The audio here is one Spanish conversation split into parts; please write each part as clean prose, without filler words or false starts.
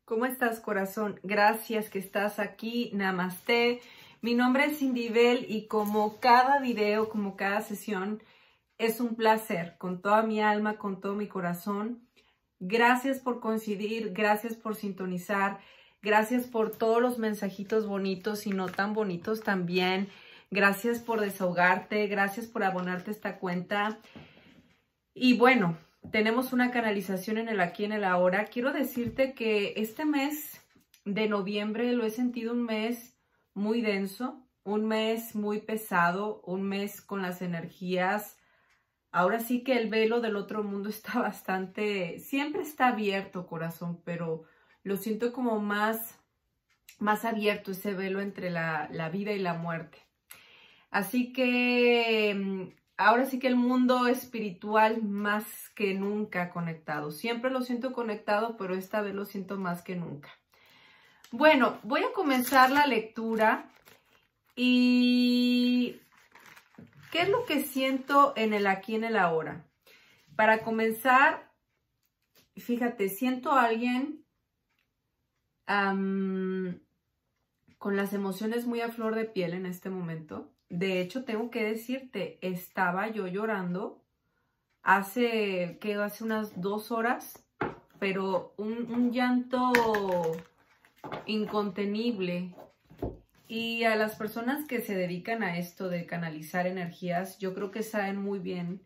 ¿Cómo estás, corazón? Gracias que estás aquí. Namaste. Mi nombre es Cindy Bell y como cada video, como cada sesión, es un placer, con toda mi alma, con todo mi corazón. Gracias por coincidir, gracias por sintonizar, gracias por todos los mensajitos bonitos y no tan bonitos también. Gracias por desahogarte, gracias por abonarte a esta cuenta. Y bueno, tenemos una canalización en el aquí y en el ahora. Quiero decirte que este mes de noviembre lo he sentido un mes muy denso, un mes muy pesado, un mes con las energías. Ahora sí que el velo del otro mundo está bastante, siempre está abierto, corazón, pero lo siento como más abierto ese velo entre la vida y la muerte. Así que ahora sí que el mundo espiritual más que nunca conectado. Siempre lo siento conectado, pero esta vez lo siento más que nunca. Bueno, voy a comenzar la lectura y ¿qué es lo que siento en el aquí y en el ahora? Para comenzar, fíjate, siento a alguien con las emociones muy a flor de piel en este momento. De hecho, tengo que decirte, estaba yo llorando hace unas 2 horas, pero un llanto incontenible. Y a las personas que se dedican a esto de canalizar energías, yo creo que saben muy bien,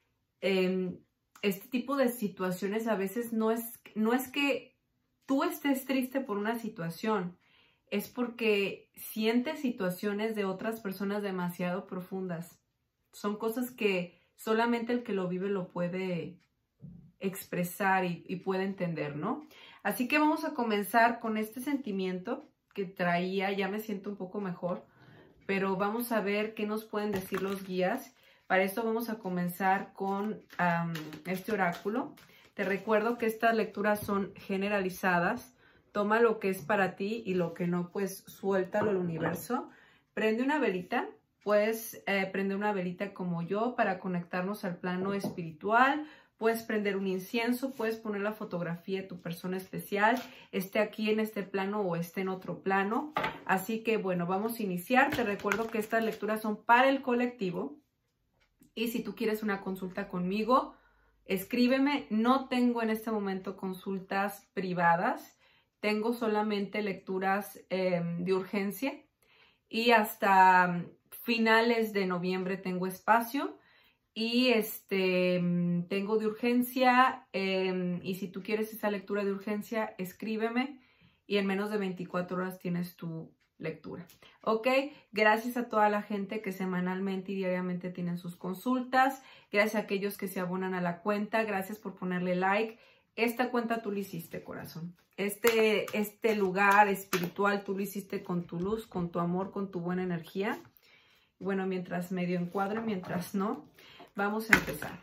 este tipo de situaciones a veces no es que tú estés triste por una situación, es porque sientes situaciones de otras personas demasiado profundas. Son cosas que solamente el que lo vive lo puede expresar y puede entender, ¿no? Así que vamos a comenzar con este sentimiento que traía. Ya me siento un poco mejor, pero vamos a ver qué nos pueden decir los guías. Para esto vamos a comenzar con este oráculo. Te recuerdo que estas lecturas son generalizadas. Toma lo que es para ti y lo que no, pues suéltalo al universo. Prende una velita. Puedes prender una velita como yo para conectarnos al plano espiritual. Puedes prender un incienso, puedes poner la fotografía de tu persona especial, esté aquí en este plano o esté en otro plano. Así que bueno, vamos a iniciar. Te recuerdo que estas lecturas son para el colectivo. Y si tú quieres una consulta conmigo, escríbeme. No tengo en este momento consultas privadas. Tengo solamente lecturas de urgencia. Y hasta finales de noviembre tengo espacio. Y tengo de urgencia, y si tú quieres esa lectura de urgencia, escríbeme y en menos de 24 horas tienes tu lectura. ¿Ok? Gracias a toda la gente que semanalmente y diariamente tienen sus consultas. Gracias a aquellos que se abonan a la cuenta. Gracias por ponerle like. Esta cuenta tú lo hiciste, corazón. Este lugar espiritual tú lo hiciste con tu luz, con tu amor, con tu buena energía. Bueno, mientras medio encuadro, mientras no. Vamos a empezar.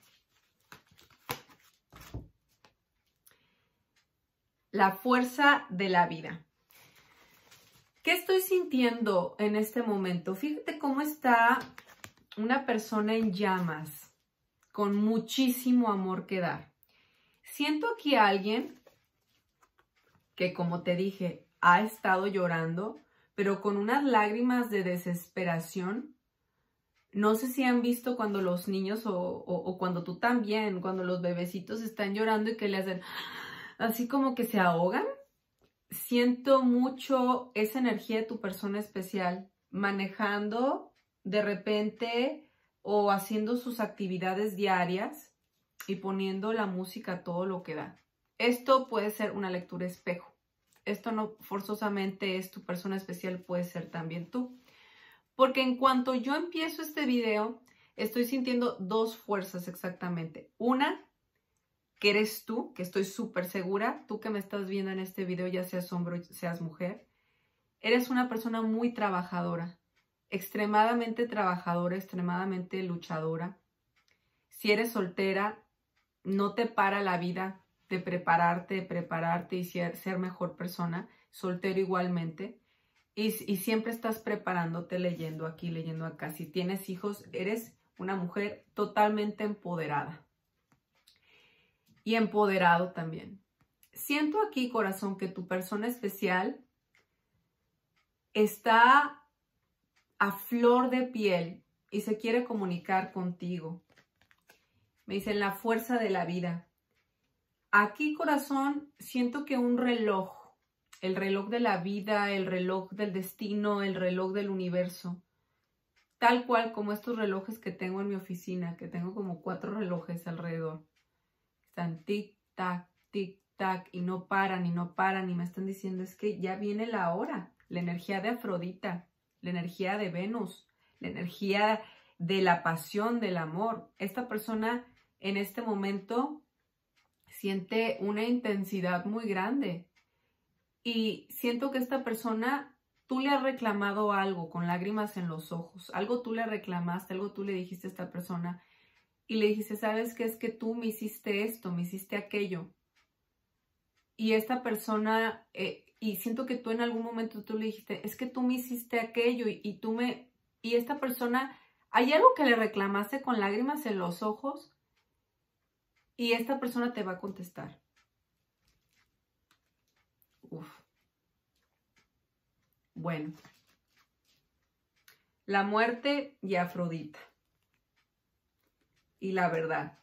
La fuerza de la vida. ¿Qué estoy sintiendo en este momento? Fíjate cómo está una persona en llamas, con muchísimo amor que dar. Siento aquí a alguien que, como te dije, ha estado llorando, pero con unas lágrimas de desesperación. No sé si han visto cuando los niños o cuando tú también, cuando los bebecitos están llorando y que le hacen así como que se ahogan. Siento mucho esa energía de tu persona especial manejando de repente o haciendo sus actividades diarias y poniendo la música a todo lo que da. Esto puede ser una lectura espejo. Esto no forzosamente es tu persona especial, puede ser también tú. Porque en cuanto yo empiezo este video, estoy sintiendo 2 fuerzas exactamente. Una, que eres tú, que estoy súper segura, tú que me estás viendo en este video, ya seas hombre o seas mujer, eres una persona muy trabajadora, extremadamente luchadora. Si eres soltera, no te para la vida de prepararte y ser mejor persona, soltero igualmente. Y siempre estás preparándote, leyendo aquí, leyendo acá. Si tienes hijos, eres una mujer totalmente empoderada. Y empoderado también. siento aquí, corazón, que tu persona especial está a flor de piel y se quiere comunicar contigo. Me dicen la fuerza de la vida. Aquí, corazón, siento que un reloj, el reloj de la vida, el reloj del destino, el reloj del universo, tal cual como estos relojes que tengo en mi oficina, que tengo como 4 relojes alrededor. Están tic-tac, tic-tac, y no paran, y no paran, y me están diciendo, es que ya viene la hora. La energía de Afrodita, la energía de Venus, la energía de la pasión, del amor. Esta persona en este momento siente una intensidad muy grande. Y siento que esta persona, tú le has reclamado algo con lágrimas en los ojos. Algo tú le reclamaste, algo tú le dijiste a esta persona. Y le dijiste, ¿sabes qué? Es que tú me hiciste esto, me hiciste aquello. Y esta persona, y siento que tú en algún momento tú le dijiste, es que tú me hiciste aquello y esta persona, hay algo que le reclamaste con lágrimas en los ojos y esta persona te va a contestar. Uf. Bueno. La muerte y Afrodita. Y la verdad.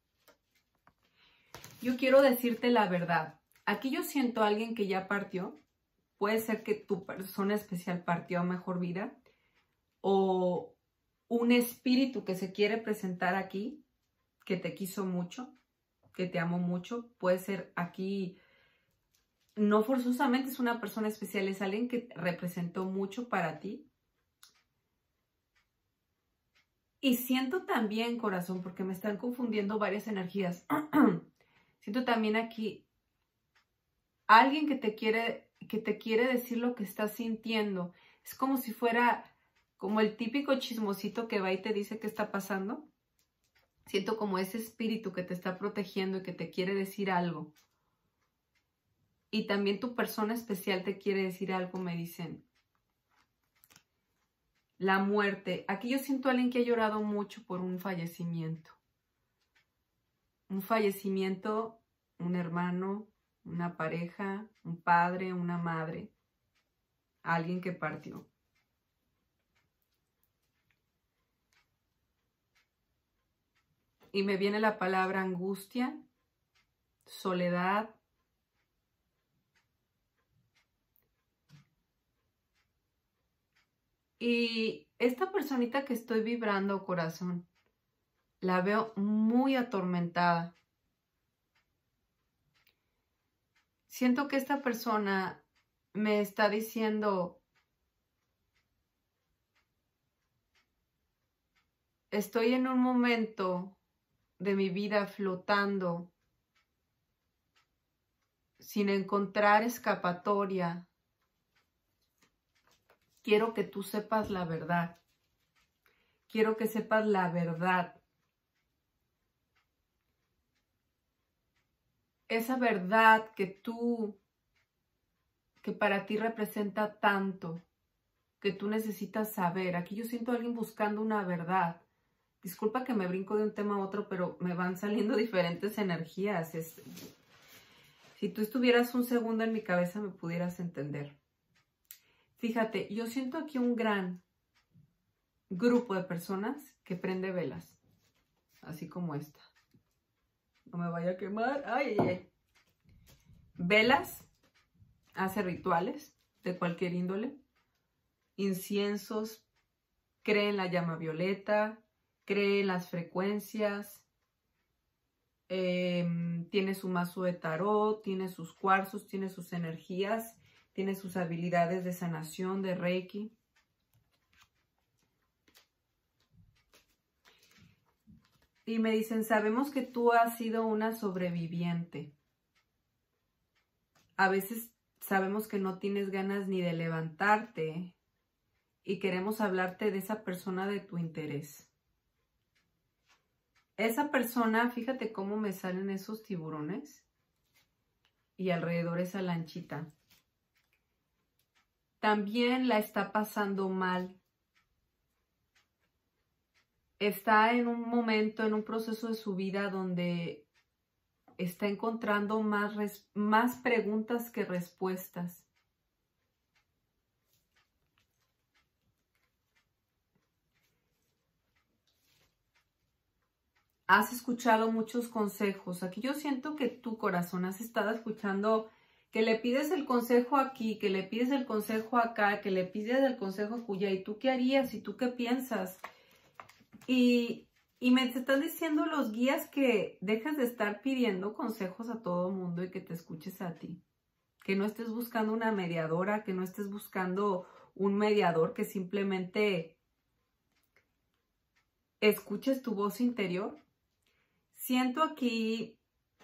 Yo quiero decirte la verdad. Aquí yo siento a alguien que ya partió. Puede ser que tu persona especial partió a mejor vida. O un espíritu que se quiere presentar aquí, que te quiso mucho, que te amó mucho. Puede ser aquí, no forzosamente es una persona especial, es alguien que representó mucho para ti. Y siento también, corazón, porque me están confundiendo varias energías. Siento también aquí alguien que te quiere decir lo que estás sintiendo. Es como si fuera como el típico chismosito que va y te dice qué está pasando. Siento como ese espíritu que te está protegiendo y que te quiere decir algo. Y también tu persona especial te quiere decir algo, me dicen. La muerte. Aquí yo siento a alguien que ha llorado mucho por un fallecimiento. Un fallecimiento, un hermano, una pareja, un padre, una madre. Alguien que partió. Y me viene la palabra angustia, soledad. Y esta personita que estoy vibrando, corazón, la veo muy atormentada. Siento que esta persona me está diciendo, estoy en un momento de mi vida flotando, sin encontrar escapatoria. Quiero que tú sepas la verdad. Quiero que sepas la verdad. Esa verdad que para ti representa tanto, que tú necesitas saber. Aquí yo siento a alguien buscando una verdad. Disculpa que me brinco de un tema a otro, pero me van saliendo diferentes energías. Si tú estuvieras un segundo en mi cabeza, me pudieras entender. Fíjate, yo siento aquí un gran grupo de personas que prende velas, así como esta. No me vaya a quemar. Ay, ay, ay. Velas, hace rituales de cualquier índole. Inciensos, cree en la llama violeta, cree en las frecuencias. Tiene su mazo de tarot, tiene sus cuarzos, tiene sus energías, tiene sus habilidades de sanación, de Reiki. Y me dicen, sabemos que tú has sido una sobreviviente. A veces sabemos que no tienes ganas ni de levantarte y queremos hablarte de esa persona de tu interés. Esa persona, fíjate cómo me salen esos tiburones y alrededor esa lanchita. También la está pasando mal. Está en un momento, en un proceso de su vida donde está encontrando más preguntas que respuestas. Has escuchado muchos consejos. Aquí yo siento que tu corazón has estado escuchando, que le pides el consejo aquí, que le pides el consejo acá, que le pides el consejo acullá. ¿Y tú qué harías? ¿Y tú qué piensas? Y me están diciendo los guías que dejes de estar pidiendo consejos a todo el mundo y que te escuches a ti. Que no estés buscando una mediadora, que no estés buscando un mediador, que simplemente escuches tu voz interior. Siento aquí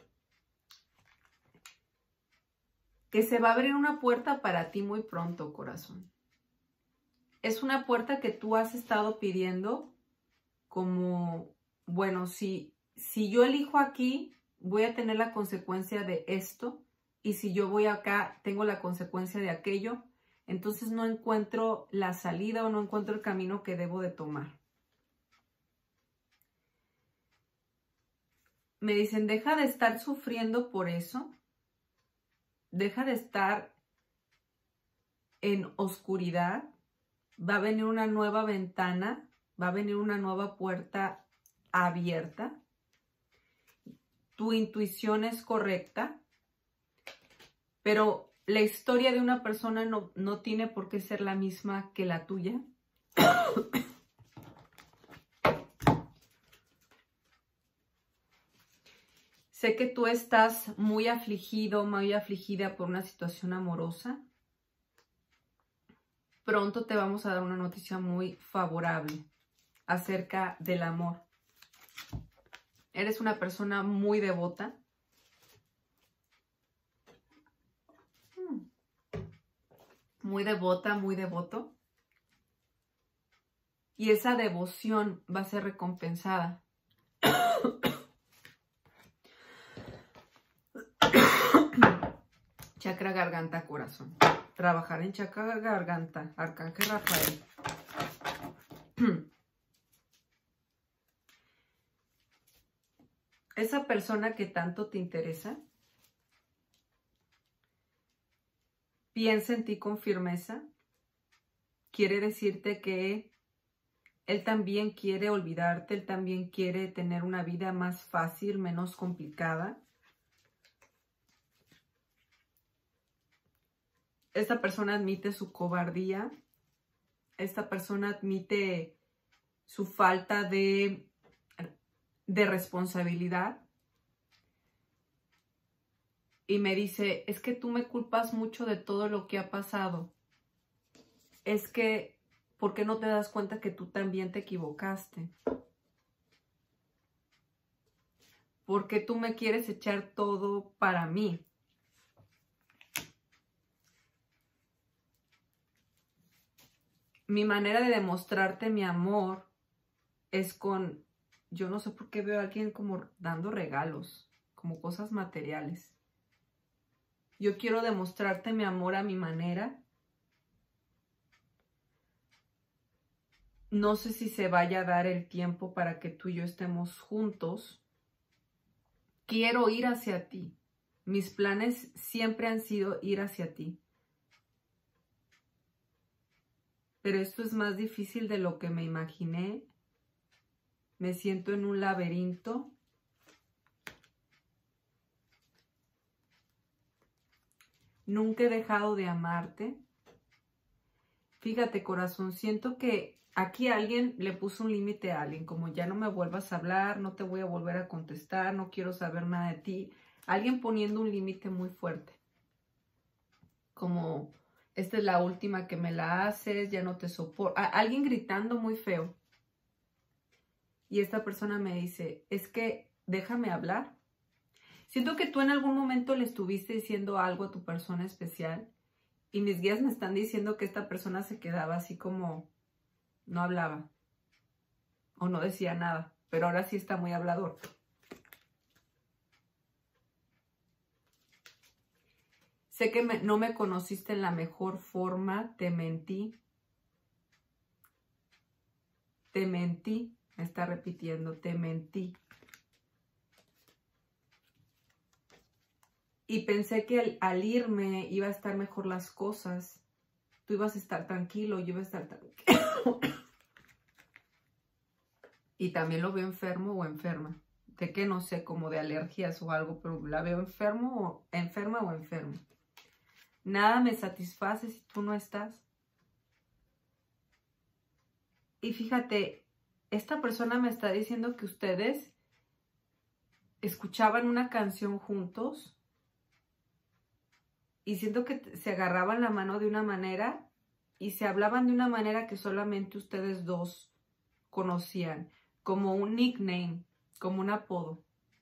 que se va a abrir una puerta para ti muy pronto, corazón. Es una puerta que tú has estado pidiendo como, bueno, si yo elijo aquí, voy a tener la consecuencia de esto, y si yo voy acá, tengo la consecuencia de aquello. Entonces no encuentro la salida o no encuentro el camino que debo de tomar. Me dicen, deja de estar sufriendo por eso. Deja de estar en oscuridad. Va a venir una nueva ventana. Va a venir una nueva puerta abierta. Tu intuición es correcta. Pero la historia de una persona no tiene por qué ser la misma que la tuya. Sé que tú estás muy afligido, muy afligida por una situación amorosa. Pronto te vamos a dar una noticia muy favorable acerca del amor. Eres una persona muy devota. Muy devota, muy devoto. Y esa devoción va a ser recompensada. Chakra garganta, corazón. Trabajar en chakra garganta. Arcángel Rafael. Esa persona que tanto te interesa, piensa en ti con firmeza. Quiere decirte que él también quiere olvidarte, él también quiere tener una vida más fácil, menos complicada. Esta persona admite su cobardía. Esta persona admite su falta de responsabilidad. Y me dice, es que tú me culpas mucho de todo lo que ha pasado. Es que, ¿por qué no te das cuenta que tú también te equivocaste? ¿Por qué tú me quieres echar todo para mí? Mi manera de demostrarte mi amor es con, yo no sé por qué veo a alguien como dando regalos, como cosas materiales. Yo quiero demostrarte mi amor a mi manera. No sé si se vaya a dar el tiempo para que tú y yo estemos juntos. Quiero ir hacia ti. Mis planes siempre han sido ir hacia ti. Pero esto es más difícil de lo que me imaginé. Me siento en un laberinto. Nunca he dejado de amarte. Fíjate, corazón, siento que aquí alguien le puso un límite a alguien, como ya no me vuelvas a hablar, no te voy a volver a contestar, no quiero saber nada de ti. Alguien poniendo un límite muy fuerte. Como, esta es la última que me la haces, ya no te soporto. Alguien gritando muy feo. Y esta persona me dice, es que déjame hablar. Siento que tú en algún momento le estuviste diciendo algo a tu persona especial. Y mis guías me están diciendo que esta persona se quedaba así como, no hablaba. O no decía nada. Pero ahora sí está muy hablador. Sé que no me conociste en la mejor forma. Te mentí. Te mentí. Me está repitiendo. Te mentí. Y pensé que al irme iba a estar mejor las cosas. Tú ibas a estar tranquilo, yo iba a estar tranquilo. Y también lo veo enfermo o enferma. De que no sé, como de alergias o algo, pero la veo enferma o enfermo. Nada me satisface si tú no estás. Y fíjate, esta persona me está diciendo que ustedes escuchaban una canción juntos y siento que se agarraban la mano de una manera y se hablaban de una manera que solamente ustedes dos conocían, como un nickname, como un apodo,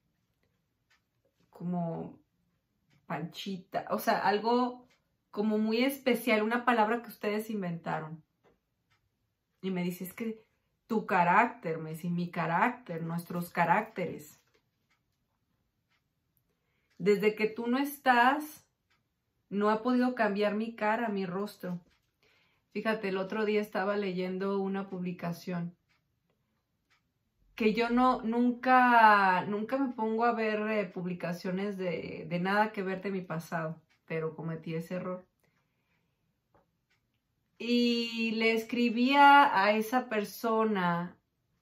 como Panchita, o sea, algo como muy especial, una palabra que ustedes inventaron. Y me dice, es que tu carácter, me dice, mi carácter, nuestros caracteres. Desde que tú no estás, no ha podido cambiar mi cara, mi rostro. Fíjate, el otro día estaba leyendo una publicación que yo nunca me pongo a ver publicaciones de nada que ver de mi pasado, pero cometí ese error. Y le escribía a esa persona,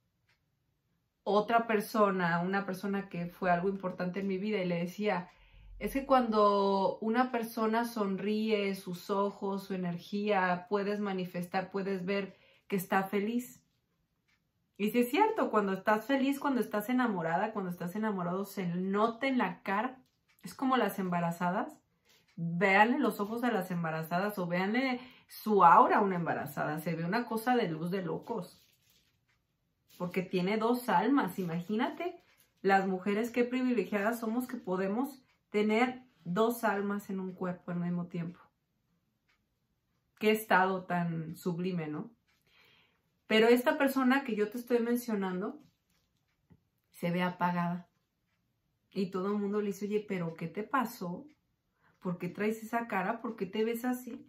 otra persona, una persona que fue algo importante en mi vida, y le decía, es que cuando una persona sonríe, sus ojos, su energía, puedes manifestar, puedes ver que está feliz. Y sí es cierto, cuando estás feliz, cuando estás enamorada, cuando estás enamorado, se nota en la cara. Es como las embarazadas. Véanle los ojos a las embarazadas o véanle su aura a una embarazada. Se ve una cosa de luz de locos. Porque tiene dos almas. Imagínate las mujeres qué privilegiadas somos que podemos tener dos almas en un cuerpo al mismo tiempo. Qué estado tan sublime, ¿no? Pero esta persona que yo te estoy mencionando se ve apagada. Y todo el mundo le dice, oye, ¿pero qué te pasó? ¿Por qué traes esa cara? ¿Por qué te ves así?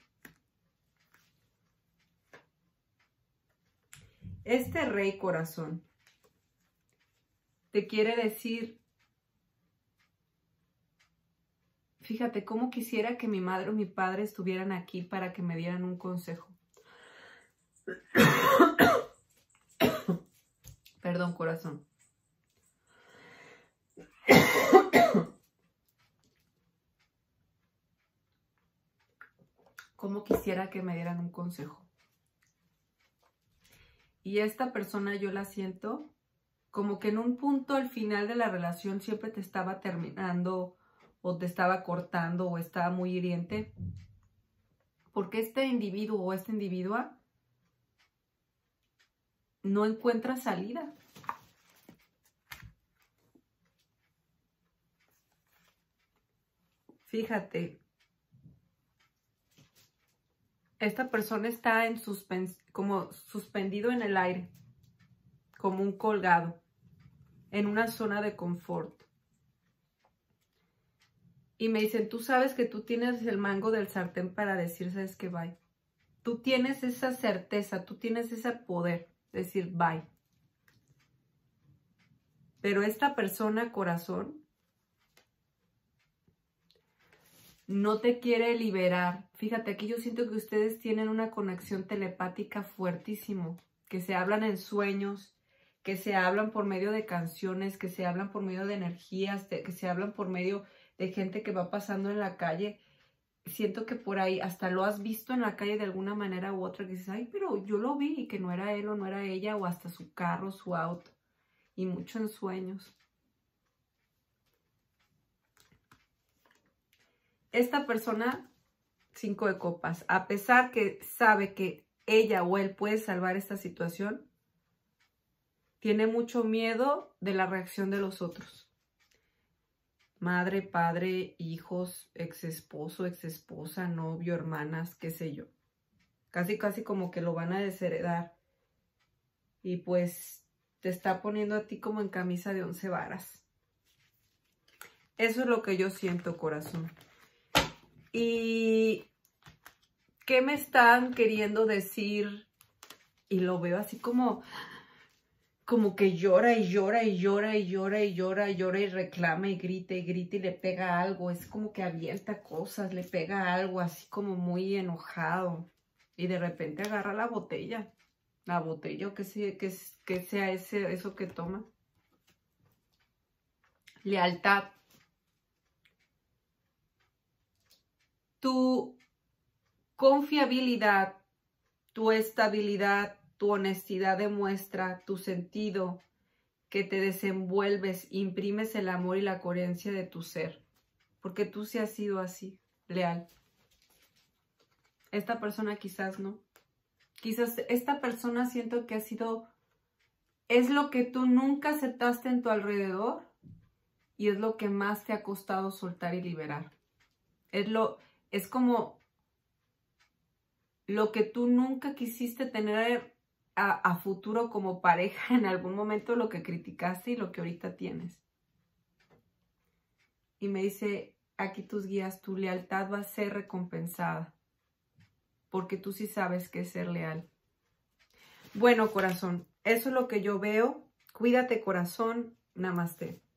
Este rey corazón te quiere decir, fíjate, cómo quisiera que mi madre o mi padre estuvieran aquí para que me dieran un consejo. Perdón, corazón. Cómo quisiera que me dieran un consejo. Y esta persona yo la siento como que en un punto al final de la relación siempre te estaba terminando o te estaba cortando o estaba muy hiriente. Porque este individuo o esta individua no encuentra salida. Fíjate, esta persona está en como suspendido en el aire, como un colgado, en una zona de confort. Y me dicen, tú sabes que tú tienes el mango del sartén para decir, ¿sabes qué? Bye. Tú tienes esa certeza, tú tienes ese poder de decir, bye. Pero esta persona, corazón, no te quiere liberar. Fíjate, aquí yo siento que ustedes tienen una conexión telepática fuertísimo, que se hablan en sueños, que se hablan por medio de canciones, que se hablan por medio de energías, que se hablan por medio de gente que va pasando en la calle. Siento que por ahí hasta lo has visto en la calle de alguna manera u otra, que dices, ay, pero yo lo vi y que no era él o no era ella, o hasta su carro, su auto, y mucho en sueños. Esta persona, 5 de copas, a pesar que sabe que ella o él puede salvar esta situación, tiene mucho miedo de la reacción de los otros. Madre, padre, hijos, ex esposo, ex esposa, novio, hermanas, qué sé yo. Casi como que lo van a desheredar. Y pues te está poniendo a ti como en camisa de 11 varas. Eso es lo que yo siento, corazón. ¿Y qué me están queriendo decir? Y lo veo así como como que llora y llora y llora y llora y llora y llora y reclama y grita y le pega algo. Es como que avienta cosas, le pega algo así como muy enojado. Y de repente agarra la botella. La botella o que sea eso que toma. Lealtad. Tu confiabilidad, tu estabilidad, tu honestidad demuestra tu sentido, que te desenvuelves, imprimes el amor y la coherencia de tu ser. Porque tú sí has sido así, leal. Esta persona quizás no. Quizás esta persona siento que ha sido, es lo que tú nunca aceptaste en tu alrededor y es lo que más te ha costado soltar y liberar. Es como lo que tú nunca quisiste tener a futuro como pareja, en algún momento lo que criticaste y lo que ahorita tienes. Y me dice, aquí tus guías, tu lealtad va a ser recompensada, porque tú sí sabes qué es ser leal. Bueno, corazón, eso es lo que yo veo. Cuídate, corazón. Namaste.